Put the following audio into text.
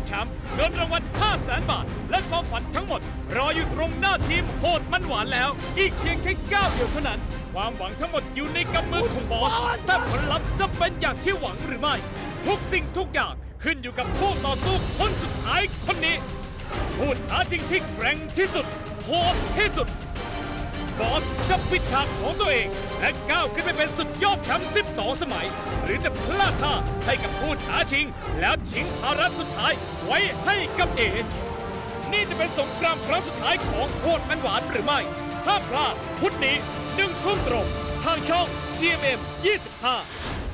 แชมป์เงินรางวัล 500,000 บาทและความฝันทั้งหมดรออยู่ตรงหน้าทีมโหดมันหวานแล้วอีกเพียงแค่ก้าวเดียวเท่านั้นความหวังทั้งหมดอยู่ในกำมือของบอสแต่ผลลัพธ์จะเป็นอย่างที่หวังหรือไม่ทุกสิ่งทุกอย่างขึ้นอยู่กับผู้ต่อสู้คนสุดท้ายคนนี้ผู้ท้าชิงที่แกร่งที่สุดโหดที่สุดบอสจะปิดฉากของตัวเองและก้าวขึ้นไปเป็นสุดยอดแชมป์12 สมัยหรือจะพลาดท่าให้กับผู้ท้าชิงแล้วทิ้งภาระสุดท้ายไว้ให้กับเอนี่จะเป็นสงครามครั้งสุดท้ายของโหดมันหวานหรือไม่ถ้าพลาดพุธนี้1 ทุ่มตรงทางช่อง GMM 25